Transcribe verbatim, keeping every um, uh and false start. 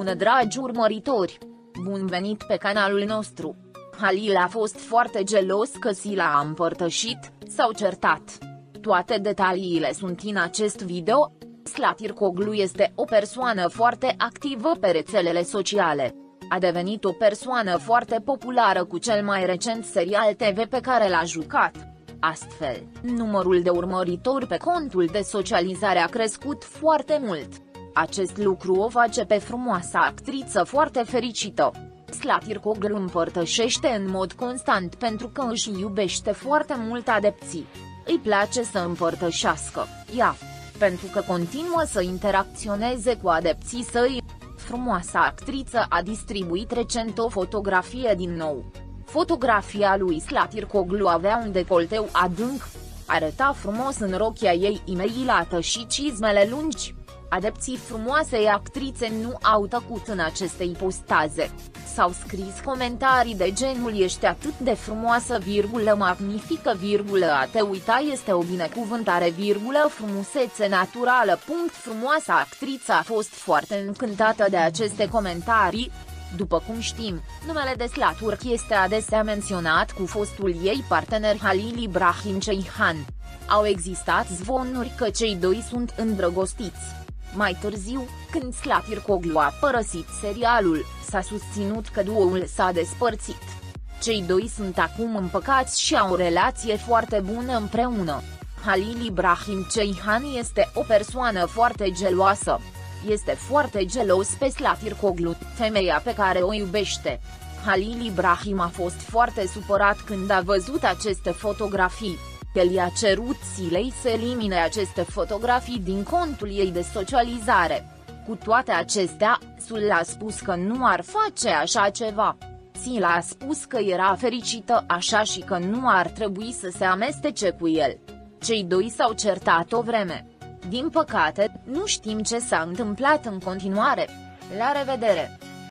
Bună dragi urmăritori! Bun venit pe canalul nostru! Halil a fost foarte gelos că Sila a împărtășit, s-au certat. Toate detaliile sunt în acest video. Slatircoglu este o persoană foarte activă pe rețelele sociale. A devenit o persoană foarte populară cu cel mai recent serial T V pe care l-a jucat. Astfel, numărul de urmăritori pe contul de socializare a crescut foarte mult. Acest lucru o face pe frumoasa actriță foarte fericită. Slatircoglu împărtășește în mod constant pentru că își iubește foarte mult adepții. Îi place să împărtășească, ea, pentru că continuă să interacționeze cu adepții săi. Frumoasa actriță a distribuit recent o fotografie din nou. Fotografia lui Slatircoglu avea un decolteu adânc. Arăta frumos în rochia ei imeilată și cizmele lungi. Adepții frumoasei actrițe nu au tăcut în aceste ipostaze. S-au scris comentarii de genul "ești atât de frumoasă, virgulă, magnifică, virgulă, a te uita este o binecuvântare, virgulă, frumusețe naturală. Punct. Frumoasa actriță a fost foarte încântată de aceste comentarii. După cum știm, numele de Slaturk este adesea menționat cu fostul ei partener Halil Ibrahim Ceyhan. Au existat zvonuri că cei doi sunt îndrăgostiți. Mai târziu, când Slatircoglu a părăsit serialul, s-a susținut că duoul s-a despărțit. Cei doi sunt acum împăcați și au o relație foarte bună împreună. Halil Ibrahim Ceyhan este o persoană foarte geloasă. Este foarte gelos pe Slatircoglu, femeia pe care o iubește. Halil Ibrahim a fost foarte supărat când a văzut aceste fotografii. El i-a cerut Silei să elimine aceste fotografii din contul ei de socializare. Cu toate acestea, Sul a spus că nu ar face așa ceva. Sila a spus că era fericită așa și că nu ar trebui să se amestece cu el. Cei doi s-au certat o vreme. Din păcate, nu știm ce s-a întâmplat în continuare. La revedere!